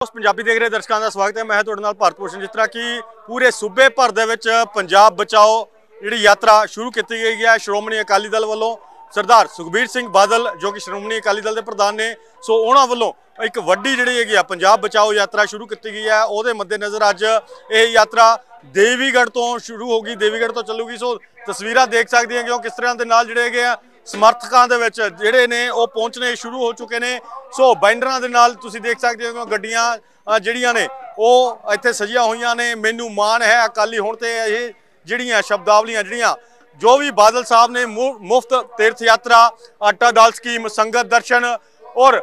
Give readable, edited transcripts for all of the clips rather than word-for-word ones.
पंजाबी देख रहे दर्शकों का स्वागत है। मैं तुहाडे नाल भारत भूषण। जिस तरह कि पूरे सूबे भर दे विच पंजाब बचाओ जिहड़ी यात्रा शुरू की गई है श्रोमणी अकाली दल वालों सरदार सुखबीर सिंह बादल जो कि श्रोमणी अकाली दल के प्रधान ने, सो उन्हां वालों एक वड्डी जिहड़ी हैगी पंजाब बचाओ यात्रा शुरू की गई है। उहदे मद्देनज़र अज ये यात्रा देवीगढ़ तो शुरू होगी, देवीगढ़ तो चलूगी। सो तस्वीरां देख सकते हैं कि किस तरह के नाल जिहड़े हैगे समर्थकों के विच जिहड़े ने वो पहुंचने शुरू हो चुके हैं। सो बैंडरां दे नाल तुसीं देख सकते हो गड्डियां जिहड़ियां ने वो इत्थे सजियां होईयां ने। मैनू मान है अकाली होण ते ये जिहड़ियां शब्दावलियां जिहड़ियां जो भी बादल साहब ने मुफ्त तीर्थ यात्रा, आटा दाल स्कीम, संगत दर्शन और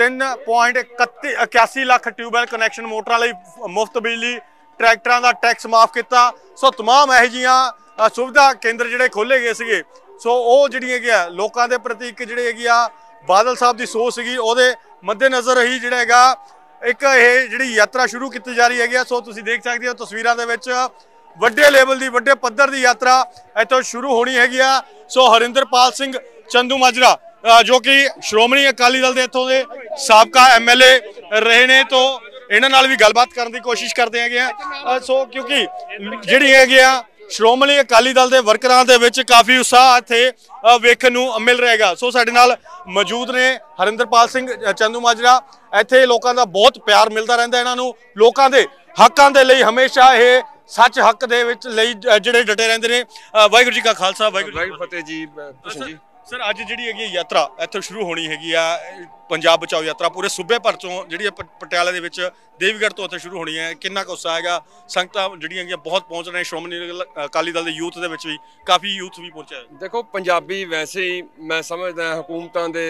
3.81 लाख ट्यूबवैल कनैक्शन, मोटरां लई मुफ्त बिजली, ट्रैक्टरां दा टैक्स माफ किया। सो तमाम यह जिहियां सुविधा केंद्र जिहड़े खोले गए सीगे। सो वो जिहड़ियां लोकां दे प्रति एक जिहड़ी हैगी बादल साहब की सोच सीगी उहदे मद्देनज़र ही जिहड़ा हैगा एक ये जिहड़ी यात्रा शुरू की जा रही है। सो तुसीं देख सकते हो तस्वीरां दे विच वड्डे लेवल की वड्डे पद्धर की यात्रा इत्थों शुरू होनी हैगी। सो हरिंदरपाल सिंह चंदूमाजरा जो कि श्रोमणी अकाली दल के इत्थों के साबका MLA रहे ने, तो इन्हां नाल भी गलबात करने की कोशिश करते हैं। सो क्योंकि जिहड़ी हैगी श्रोमणी अकाली दल के वर्करां दे विच काफ़ी उत्साह इत्थे वेखण नूं मिल रहेगा। सो साडे नाल मौजूद ने हरिंदरपाल सिंह चंदूमाजरा। इत्थे लोकां दा बहुत प्यार मिलता रहिंदा इन्हां नूं, लोकां दे हक्कां दे लई हमेशा ये सच हक दे विच लई जिहड़े डटे रहिंदे ने। वाहिगुरू जी का खालसा वाहिगुरू जी फतेह जी। जी सर अज जिहड़ी हैगी यात्रा इत्थों शुरू होनी हैगी पंजाब बचाओ यात्रा पूरे सूबे भर चों जिहड़ी पटियाले दे विच देवीगढ़ तो इत्थे शुरू होनी है। कितना कुछ उत्साह हैगा, संगतां जिहड़ियां हैगियां बहुत पहुंच रहे हैं। श्रोमणी अकाली दल दे यूथ दे विच भी काफ़ी यूथ भी पहुंचा है। देखो पंजाबी वैसे ही मैं समझदा हुकूमतां दे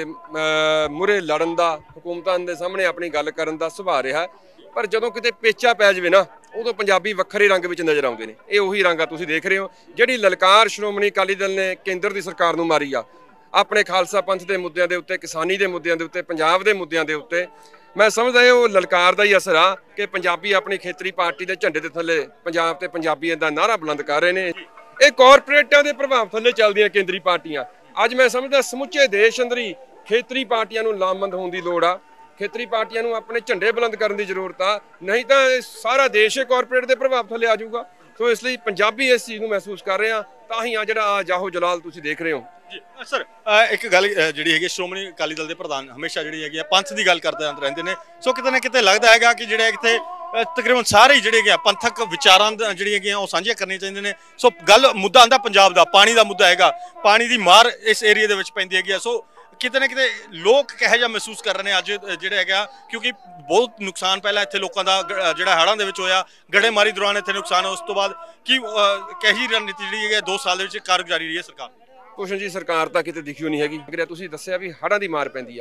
मुरे लड़न दा, हुकूमतां दे सामने अपनी गल करन दा सुभाਅ रहा, पर जदों किते पेचा पै जावे ना उदों पंजाबी वक्खरे रंग विच नज़र आउंदे ने। ये उही रंग आ तुसीं देख रहे हो जिहड़ी ललकार श्रोमणी अकाली दल ने केंद्र दी सरकार नूं मारी आ अपने खालसा पंथ के मुद्दों के उत्ते, किसानी के मुद्दों के उत्ते, पंजाब के मुद्दों के उत्ते। मैं समझदा वो ललकार का ही असर आ कि पंजाबी अपनी खेतरी पार्टी के झंडे के थले पंजाब ते पंजाबीआं दा नारा बुलंद कर रहे हैं। ये कॉरपोरेटां के प्रभाव थले चलदियां केंद्री पार्टियां। अज मैं समझदा समुचे देश अंदर ही खेतरी पार्टियां नूं लामबंद होने की लोड़ आ। खेतरी पार्टियां नूं अपने झंडे बुलंद करने की जरूरत आ, नहीं तो सारा देश कॉरपोरेट के प्रभाव थले आ जाऊगा। तो इसलिए पंजाबी इस चीज़ को महसूस कर रहे हैं, तां ही आ जिहड़ा जाहो जलाल तुसीं देख रहे हो। जी सर एक गल जिहड़ी हैगी श्रोमणी अकाली दल के प्रधान हमेशा जिहड़ी हैगी पंथ की गल करते रहंदे ने। सो किते ना किते लगता है कि जिहड़े इत्थे तकरीबन सारे ही जिहड़े हैगे पंथक विचारां जिहड़ी हैगियां वो सांझियां करनियां चाहिए ने। सो गल मुद्दा आंदा पंजाब दा पानी का मुद्दा हैगा, पानी की मार इस एरिए दे विच पैंदी हैगी। सो किते ना किते लोग किहो जिहा महसूस कर रहे हैं अज जिहड़ा हैगा, क्योंकि बहुत नुकसान पहला इत्थे लोकां दा जिहड़ा हड़ां दे विच होया, गड़ेमारी दौरान इत्थे नुकसान, उस तो बाद की कही रणनीति जिहड़ी है 2 साल दे विच कारगुजारी रही है सरकार। भूषण जी सरकार तो किते दिखी नहीं हैगी। तुसीं दस्सिया भी हड़ां दी मार पैंदी आ,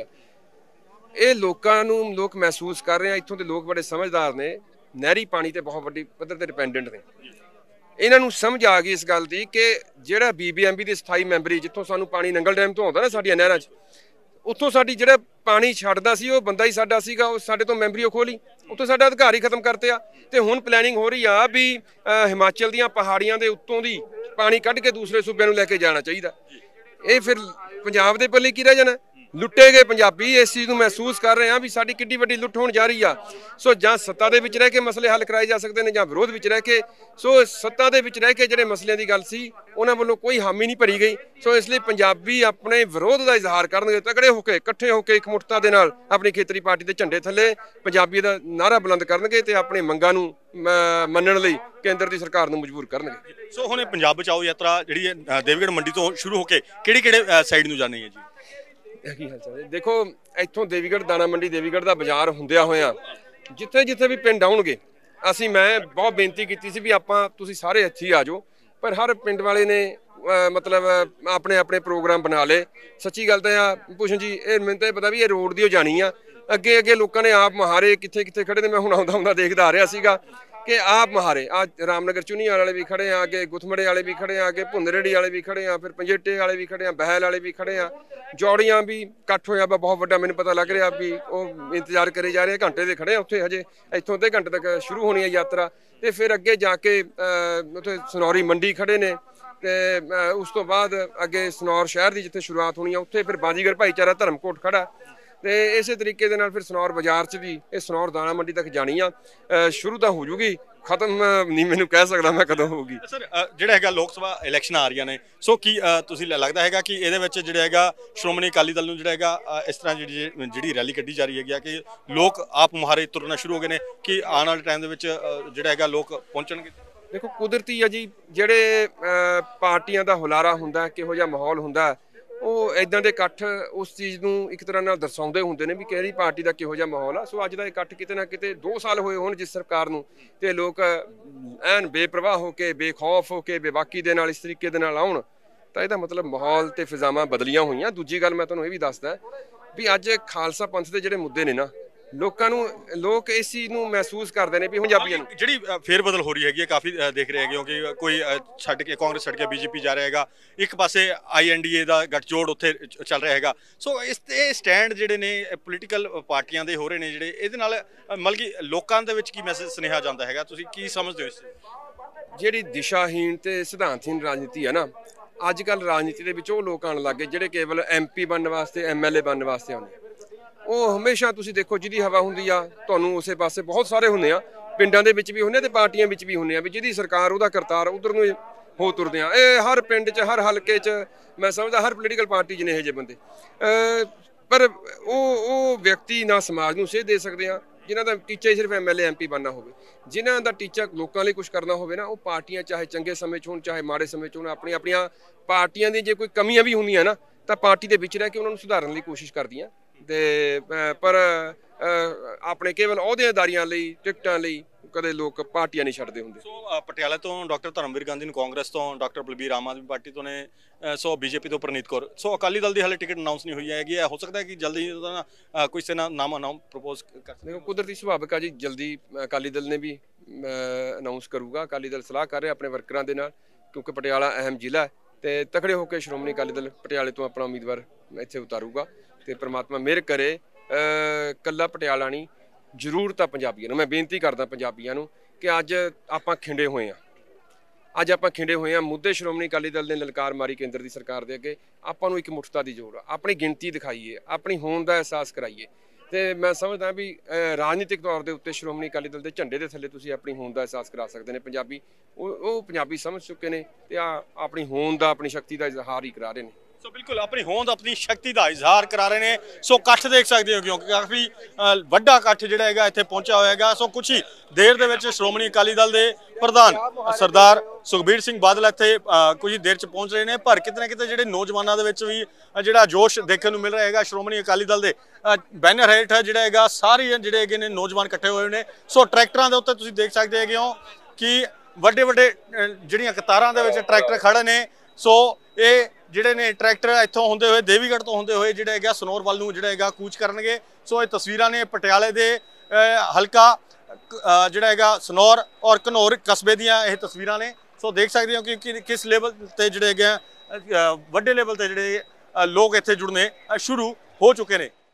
ये लोकां नूं लोग महसूस कर रहे हैं। इत्थों के लोग बड़े समझदार ने, नहरी पानी ते बहुत वड्डी पद्धर ते डिपेंडेंट ने। इन्हां नूं समझ आ गई इस गल की कि जिहड़ा BBMB की स्थाई मैंबरी जिੱਥੋਂ सानूं पानी नंगल डैम तो आउंदा ना साडीआं नहरां 'ਚ, ਉੱਥੋਂ ਸਾਡੀ ਜਿਹੜਾ ਪਾਣੀ ਛੱਡਦਾ ਸੀ ਉਹ ਬੰਦਾ ਹੀ ਸਾਡਾ ਸੀਗਾ, ਉਹ ਸਾਡੇ ਤੋਂ ਮੈਂਬਰੀ ਖੋਲੀ, ਉੱਥੋਂ ਸਾਡਾ ਅਧਿਕਾਰ ਹੀ ਖਤਮ ਕਰਤੇ ਆ। ਤੇ ਹੁਣ ਪਲੈਨਿੰਗ ਹੋ ਰਹੀ ਆ ਵੀ ਹਿਮਾਚਲ ਦੀਆਂ ਪਹਾੜੀਆਂ ਦੇ ਉੱਤੋਂ ਦੀ ਪਾਣੀ ਕੱਢ ਕੇ ਦੂਸਰੇ ਸੂਬਿਆਂ ਨੂੰ ਲੈ ਕੇ ਜਾਣਾ ਚਾਹੀਦਾ। ਇਹ ਫਿਰ ਪੰਜਾਬ ਦੇ ਪੱਲੇ ਕੀ ਰਹਿ ਜਾਣਾ? लुटे गए पंजाबी इस चीज़ को महसूस कर रहे हैं भी साड़ी किड्डी वड्डी लुट होने जा रही है। सो जां सत्ता दे विच रह के मसले हल कराए जा सकते हैं, जां विरोध विच रह के। सो सत्ता दे विच रह के जिहड़े मसलियां दी गल सी उन्हां वल्लों कोई हामी नहीं भरी गई। सो इसलिए पंजाबी अपने विरोध का इजहार करनगे, तगड़े होकर इकट्ठे होकर एकमुठता दे नाल अपनी खेतरी पार्टी के झंडे थले पंजाबी दा नारा बुलंद करनगे ते अपने मंगां नूं मनण लई केंद्र की सरकार नूं मजबूर करनगे। सो हुणे पंजाब बचाओ यात्रा जिहड़ी देवगढ़ मंडी तो शुरू होकर किहड़े-किहड़े साइड नूं जानी है जी? देखो इत्थों देवीगढ़ दाणा मंडी देवीगढ़ का बाजार हुंदिया होया जिथे जिथे भी पिंड आउणगे, असीं मैं बहुत बेनती की सी भी आपां तुसीं सारे इत्थे आ जाओ, पर हर पिंड वाले ने मतलब अपने अपने प्रोग्राम बना ले। सच्ची गल तो भूषण जी मैनूं तो पता भी ये रोड दी जानी आ। अगे अगे लोगों ने आप महारे कित्थे कित्थे खड़े ने, मैं हुण आउंदा आउंदा देखदा आ रिहा सीगा कि आप महारे आज रामनगर चुनी वाले भी खड़े हैं, आगे गुथमड़े वाले भी खड़े हैं, आगे भुंदरेड़ी वाले भी खड़े हैं, फिर पंजेटे वाले भी खड़े हैं, बहल वाले भी खड़े हैं, जौड़ियां भी कट्ठ होया बहुत वड्डा। मैनूं पता लग रहा भी वो इंतजार करे जा रहे हैं, घंटे दे खड़े हैं उत्थे, हजे इत्थों अद्धे घंटे तक शुरू होनी है यात्रा। तो फिर अगे जाके उत्थे सनौरी मंडी खड़े ने, ते उस तो बाद अगे सनौर शहर की जिथे शुरुआत होनी है उत्थे फिर बाजीगर भाईचारा धर्मकोट खड़ा। ਤੇ ਇਸੇ ਤਰੀਕੇ ਦੇ ਨਾਲ ਫਿਰ ਸਨੌਰ ਬਾਜ਼ਾਰ 'ਚ ਵੀ ਇਹ ਸਨੌਰ ਦਾਣਾ ਮੰਡੀ ਤੱਕ ਜਾਣੀ ਆ। ਸ਼ੁਰੂ ਤਾਂ ਹੋ ਜੂਗੀ, ਖਤਮ ਨਹੀਂ ਮੈਨੂੰ ਕਹਿ ਸਕਦਾ ਮੈਂ ਕਦੋਂ ਹੋਊਗੀ। ਸਰ ਜਿਹੜਾ ਹੈਗਾ ਲੋਕ ਸਭਾ ਇਲੈਕਸ਼ਨ ਆ ਰਹੀਆਂ ਨੇ, ਸੋ ਕੀ ਤੁਸੀਂ ਲੱਗਦਾ ਹੈਗਾ ਕਿ ਇਹਦੇ ਵਿੱਚ ਜਿਹੜਾ ਹੈਗਾ ਸ਼੍ਰੋਮਣੀ ਅਕਾਲੀ ਦਲ ਨੂੰ ਜਿਹੜਾ ਹੈਗਾ ਇਸ ਤਰ੍ਹਾਂ ਜਿਹੜੀ ਰੈਲੀ ਕੱਢੀ ਜਾ ਰਹੀ ਹੈਗੀ ਆ ਕਿ ਲੋਕ ਆਪ ਮੁਹਾਰੇ ਤੁਰਨਾ ਸ਼ੁਰੂ ਹੋ ਗਏ ਨੇ ਕਿ ਆਉਣ ਵਾਲੇ ਟਾਈਮ ਦੇ ਵਿੱਚ ਜਿਹੜਾ ਹੈਗਾ ਲੋਕ ਪਹੁੰਚਣਗੇ? ਦੇਖੋ ਕੁਦਰਤੀ ਆ ਜੀ, ਜਿਹੜੇ ਪਾਰਟੀਆਂ ਦਾ ਹੁਲਾਰਾ ਹੁੰਦਾ, ਕਿਹੋ ਜਿਹਾ ਮਾਹੌਲ ਹੁੰਦਾ, ਉਹ ਇਦਾਂ ਦੇ ਇਕੱਠ ਉਸ ਚੀਜ਼ ਨੂੰ ਇੱਕ ਤਰ੍ਹਾਂ ਨਾਲ ਦਰਸਾਉਂਦੇ ਹੁੰਦੇ ਨੇ ਵੀ ਕਿਹੜੀ ਪਾਰਟੀ ਦਾ ਕਿਹੋ ਜਿਹਾ ਮਾਹੌਲ ਆ। ਸੋ ਅੱਜ ਦਾ ਇਕੱਠ ਕਿਤੇ ਨਾ ਕਿਤੇ 2 ਸਾਲ ਹੋਏ ਹੋਣ ਜਿਸ ਸਰਕਾਰ ਨੂੰ, ਤੇ ਲੋਕ ਐਨ ਬੇਪਰਵਾਹ ਹੋ ਕੇ, ਬੇਖੌਫ ਹੋ ਕੇ, ਬੇਬਾਕੀ ਦੇ ਨਾਲ ਇਸ ਤਰੀਕੇ ਦੇ ਨਾਲ ਆਉਣ, ਤਾਂ ਇਹਦਾ ਮਤਲਬ ਮਾਹੌਲ ਤੇ ਫਿਜ਼ਾਵਾਂ ਬਦਲੀਆਂ ਹੋਈਆਂ। ਦੂਜੀ ਗੱਲ ਮੈਂ ਤੁਹਾਨੂੰ ਇਹ ਵੀ ਦੱਸਦਾ ਵੀ ਅੱਜ ਖਾਲਸਾ ਪੰਥ ਦੇ ਜਿਹੜੇ ਮੁੱਦੇ ਨੇ ਨਾ, ਲੋਕ ਇਸ ਚੀਜ਼ ਨੂੰ ਮਹਿਸੂਸ ਕਰਦੇ ਨੇ ਵੀ ਪੰਜਾਬੀਆਂ ਨੂੰ ਜਿਹੜੀ ਫੇਰ ਬਦਲ ਹੋ ਰਹੀ ਹੈਗੀ ਹੈ, ਕਾਫੀ ਦੇਖ ਰਹੇ ਹੈਗੇ ਕਿ ਕੋਈ ਛੱਡ ਕੇ ਕਾਂਗਰਸ ਛੱਡ ਕੇ ਬੀਜੇਪੀ ਜਾ ਰਿਹਾ ਹੈਗਾ, ਇੱਕ ਪਾਸੇ INDA ਦਾ ਗੱਠਜੋੜ ਉੱਥੇ ਚੱਲ ਰਿਹਾ ਹੈਗਾ। ਸੋ ਇਹ ਸਟੈਂਡ ਜਿਹੜੇ ਨੇ ਪੋਲੀਟੀਕਲ ਪਾਰਟੀਆਂ ਦੇ ਹੋ ਰਹੇ ਨੇ ਜਿਹੜੇ, ਇਹਦੇ ਨਾਲ ਮਤਲਬ ਕਿ ਲੋਕਾਂ ਦੇ ਵਿੱਚ ਕੀ ਮੈਸੇਜ ਸੁਨੇਹਾ ਜਾਂਦਾ ਹੈਗਾ, ਤੁਸੀਂ ਕੀ ਸਮਝਦੇ ਹੋ ਇਸ? ਜਿਹੜੀ ਦਿਸ਼ਾਹੀਣ ਤੇ ਸਿਧਾਂਤਹੀਣ ਰਾਜਨੀਤੀ ਹੈ ਨਾ, ਅੱਜ ਕੱਲ ਰਾਜਨੀਤੀ ਦੇ ਵਿੱਚ ਉਹ ਲੋਕ ਆਉਣ ਲੱਗ ਗਏ ਜਿਹੜੇ ਕੇਵਲ MP ਬਣਨ ਵਾਸਤੇ, MLA ਬਣਨ ਵਾਸਤੇ ਆਉਂਦੇ। ਉਹ ਹਮੇਸ਼ਾ ਤੁਸੀਂ ਦੇਖੋ ਜਿਹਦੀ ਹਵਾ ਹੁੰਦੀ ਆ ਤੁਹਾਨੂੰ ਉਸੇ ਪਾਸੇ ਬਹੁਤ ਸਾਰੇ ਹੁੰਦੇ ਆ, ਪਿੰਡਾਂ ਦੇ ਵਿੱਚ ਵੀ ਹੁੰਦੇ ਤੇ ਪਾਰਟੀਆਂ ਵਿੱਚ ਵੀ ਹੁੰਦੇ ਆ, ਵੀ ਜਿਹਦੀ ਸਰਕਾਰ ਉਹਦਾ ਕਰਤਾਰ ਉਧਰ ਨੂੰ ਹੋ ਤੁਰਦੇ ਆ। ਇਹ ਹਰ ਪਿੰਡ 'ਚ, ਹਰ ਹਲਕੇ 'ਚ, ਮੈਂ ਸਮਝਦਾ ਹਰ ਪੋਲੀਟੀਕਲ ਪਾਰਟੀ 'ਚ ਨੇ ਇਹੋ ਜਿਹੇ ਬੰਦੇ। ਪਰ ਉਹ ਵਿਅਕਤੀ ਨਾ ਸਮਾਜ ਨੂੰ ਸੇਧ ਦੇ ਸਕਦੇ ਆ ਜਿਨ੍ਹਾਂ ਦਾ ਟੀਚਾ ਹੀ ਸਿਰਫ MLA MP ਬਣਨਾ ਹੋਵੇ। ਜਿਨ੍ਹਾਂ ਦਾ ਟੀਚਾ ਲੋਕਾਂ ਲਈ ਕੁਝ ਕਰਨਾ ਹੋਵੇ ਨਾ, ਉਹ ਪਾਰਟੀਆਂ ਚਾਹੇ ਚੰਗੇ ਸਮੇਂ 'ਚ ਹੋਣ ਚਾਹੇ ਮਾੜੇ ਸਮੇਂ 'ਚ ਹੋਣ, ਆਪਣੀਆਂ ਪਾਰਟੀਆਂ ਦੀ ਜੇ ਕੋਈ ਕਮੀਆਂ ਵੀ ਹੁੰਦੀਆਂ ਨਾ ਤਾਂ ਪਾਰਟੀ ਦੇ ਵਿੱਚ ਰਹਿ ਕੇ ਉਹਨਾਂ ਨੂੰ ਸੁਧਾਰਨ ਲਈ ਕੋਸ਼ਿਸ਼ ਕਰਦੀਆਂ। ਤੇ ਪਰ ਆਪਣੇ ਕੇਵਲ ਅਹੁਦੇਦਾਰੀਆਂ ਲਈ, ਟਿਕਟਾਂ ਲਈ ਕਦੇ ਲੋਕ ਪਾਰਟੀਆਂ ਨਹੀਂ ਛੱਡਦੇ ਹੁੰਦੇ। ਸੋ ਪਟਿਆਲਾ ਤੋਂ ਡਾਕਟਰ ਧਰਮਵੀਰ ਗਾਂਧੀ ਨੂੰ ਕਾਂਗਰਸ ਤੋਂ, ਡਾਕਟਰ ਬਲਬੀਰ ਆਮ ਆਦਮੀ ਪਾਰਟੀ ਤੋਂ ਨੇ, ਸੋ BJP ਤੋਂ ਪ੍ਰਨੀਤ ਕੌਰ। ਸੋ ਅਕਾਲੀ ਦਲ ਦੀ ਹਾਲੇ ਟਿਕਟ ਅਨਾਉਂਸ ਨਹੀਂ ਹੋਈ ਹੈਗੀ, ਹੋ ਸਕਦਾ ਹੈ ਕਿ ਜਲਦੀ ਉਹਦਾ ਕੋਈ ਨਾਮ ਪ੍ਰਪੋਜ਼ ਕਰ। ਦੇਖੋ ਕੁਦਰਤੀ ਸੁਭਾਵਿਕ ਆ ਜੀ, ਜਲਦੀ ਅਕਾਲੀ ਦਲ ਨੇ ਵੀ ਅਨਾਉਂਸ ਕਰੂਗਾ। ਅਕਾਲੀ ਦਲ ਸਲਾਹ ਕਰ ਰਿਹਾ ਆਪਣੇ ਵਰਕਰਾਂ ਦੇ ਨਾਲ, ਕਿਉਂਕਿ ਪਟਿਆਲਾ ਅਹਿਮ ਜ਼ਿਲ੍ਹਾ ਹੈ ਤੇ ਤਕੜੇ ਹੋ ਕੇ ਸ਼੍ਰੋਮਣੀ ਅਕਾਲੀ ਦਲ ਪਟਿਆਲੇ ਤੋਂ ਆਪਣਾ ਉਮੀਦਵਾਰ ਇੱਥੇ ਉਤਾਰੂਗਾ। ਤੇ ਪ੍ਰਮਾਤਮਾ ਮਿਹਰ ਕਰੇ, ਕੱਲਾ ਪਟਿਆਲਾ ਨਹੀਂ, ਜ਼ਰੂਰ ਤਾਂ ਪੰਜਾਬੀਆਂ ਨੂੰ ਮੈਂ ਬੇਨਤੀ ਕਰਦਾ, ਪੰਜਾਬੀਆਂ ਨੂੰ ਕਿ ਅੱਜ ਆਪਾਂ ਖਿੰਡੇ ਹੋਏ ਹਾਂ, ਮੁੱਦੇ ਸ਼੍ਰੋਮਣੀ ਅਕਾਲੀ ਦਲ ਨੇ ਲਲਕਾਰ ਮਾਰੀ ਕੇਂਦਰ ਦੀ ਸਰਕਾਰ ਦੇ ਅੱਗੇ। ਆਪਾਂ ਨੂੰ ਇੱਕ ਮੁੱਠਤਾ ਦੀ ਜ਼ੋਰ ਆ, ਆਪਣੀ ਗਿਣਤੀ ਦਿਖਾਈਏ, ਆਪਣੀ ਹੋਂਦ ਦਾ ਅਹਿਸਾਸ ਕਰਾਈਏ। ਤੇ ਮੈਂ ਸਮਝਦਾ ਵੀ ਰਾਜਨੀਤਿਕ ਤੌਰ ਦੇ ਉੱਤੇ ਸ਼੍ਰੋਮਣੀ ਅਕਾਲੀ ਦਲ ਦੇ ਝੰਡੇ ਦੇ ਥੱਲੇ ਤੁਸੀਂ ਆਪਣੀ ਹੋਂਦ ਦਾ ਅਹਿਸਾਸ ਕਰਾ ਸਕਦੇ ਨੇ ਪੰਜਾਬੀ। ਉਹ ਪੰਜਾਬੀ ਸਮਝ ਚੁੱਕੇ ਨੇ ਤੇ ਆਪਣੀ ਹੋਂਦ ਦਾ, ਆਪਣੀ ਸ਼ਕਤੀ ਦਾ ਇਜ਼ਹਾਰ ਹੀ ਕਰਾ ਰਹੇ ਨੇ। ਸੋ ਬਿਲਕੁਲ ਆਪਣੀ ਹੋਂਦ, ਆਪਣੀ ਸ਼ਕਤੀ ਦਾ ਇਜ਼ਹਾਰ ਕਰਾ ਰਹੇ ਨੇ। ਸੋ ਇਕੱਠ ਦੇਖ ਸਕਦੇ ਹੋ ਕਿਉਂਕਿ ਕਾਫੀ ਵੱਡਾ ਇਕੱਠ ਜਿਹੜਾ ਹੈਗਾ ਇੱਥੇ ਪਹੁੰਚਿਆ ਹੋਇਆ ਹੈਗਾ। ਸੋ ਕੁਝ ਹੀ ਦੇਰ ਦੇ ਵਿੱਚ ਸ਼੍ਰੋਮਣੀ ਅਕਾਲੀ ਦਲ ਦੇ ਪ੍ਰਧਾਨ ਸਰਦਾਰ ਸੁਖਬੀਰ ਸਿੰਘ ਬਾਦਲ ਇੱਥੇ ਕੁਝ ਹੀ ਦੇਰ 'ਚ ਪਹੁੰਚ ਰਹੇ ਨੇ। ਪਰ ਕਿਤੇ ਨਾ ਕਿਤੇ ਜਿਹੜੇ ਨੌਜਵਾਨਾਂ ਦੇ ਵਿੱਚ ਵੀ ਜਿਹੜਾ ਜੋਸ਼ ਦੇਖਣ ਨੂੰ ਮਿਲ ਰਿਹਾ ਹੈਗਾ, ਸ਼੍ਰੋਮਣੀ ਅਕਾਲੀ ਦਲ ਦੇ ਬੈਨਰ ਹੇਠ ਜਿਹੜਾ ਹੈਗਾ ਸਾਰੇ ਜਿਹੜੇ ਹੈਗੇ ਨੇ ਨੌਜਵਾਨ ਇਕੱਠੇ ਹੋਏ ਨੇ। ਸੋ ਟਰੈਕਟਰਾਂ ਦੇ ਉੱਤੇ ਤੁਸੀਂ ਦੇਖ ਸਕਦੇ ਹੈਗੇ ਹੋ ਕਿ ਵੱਡੇ ਵੱਡੇ ਜਿਹੜੀਆਂ ਕਤਾਰਾਂ ਦੇ ਵਿੱਚ ਟਰੈਕਟਰ ਖੜੇ ਨੇ। ਸੋ ਇਹ ਜਿਹੜੇ ਨੇ ਟਰੈਕਟਰ ਇੱਥੋਂ ਹੁੰਦੇ ਹੋਏ, ਦੇਵੀਗੜ੍ਹ ਤੋਂ ਹੁੰਦੇ ਹੋਏ ਜਿਹੜਾ ਹੈਗਾ ਸਨੌਰ ਵੱਲ ਨੂੰ ਜਿਹੜਾ ਹੈਗਾ ਕੂਚ ਕਰਨਗੇ। ਸੋ ਇਹ ਤਸਵੀਰਾਂ ਨੇ ਪਟਿਆਲੇ ਦੇ ਹਲਕਾ ਜਿਹੜਾ ਹੈਗਾ ਸਨੌਰ ਔਰ ਘਨੌਰ ਕਸਬੇ ਦੀਆਂ ਇਹ ਤਸਵੀਰਾਂ ਨੇ। ਸੋ ਦੇਖ ਸਕਦੇ ਹੋ ਕਿ ਕਿਸ ਲੈਵਲ ਤੇ ਜਿਹੜੇ ਹੈਗੇ ਵੱਡੇ ਲੈਵਲ ਤੇ ਜਿਹੜੇ ਲੋਕ ਇੱਥੇ ਜੁੜਨੇ ਸ਼ੁਰੂ ਹੋ ਚੁੱਕੇ ਨੇ।